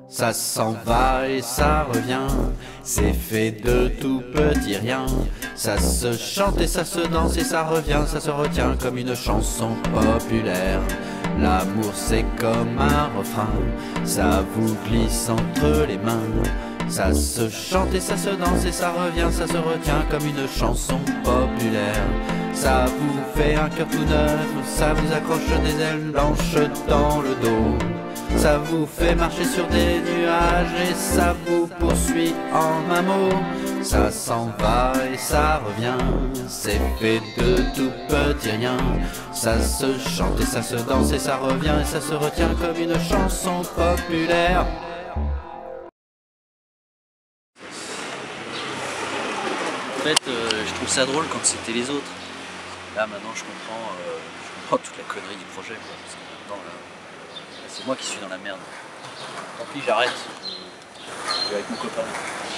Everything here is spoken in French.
Ça s'en va et ça revient, c'est fait de tout petit rien. Ça se chante et ça se danse et ça revient, ça se retient comme une chanson populaire. L'amour c'est comme un refrain, ça vous glisse entre les mains. Ça se chante et ça se danse et ça revient, ça se retient comme une chanson populaire. Ça vous fait un cœur tout neuf, ça vous accroche des ailes blanches dans le dos. Ça vous fait marcher sur des nuages et ça vous poursuit en un mot. Ça s'en va et ça revient, c'est fait de tout petit rien. Ça se chante et ça se danse et ça revient et ça se retient comme une chanson populaire. En fait, je trouve ça drôle quand c'était les autres. Là, maintenant, je comprends toute la connerie du projet, quoi. Parce que maintenant, là, c'est moi qui suis dans la merde. Tant pis, j'arrête. Je vais avec mon copain.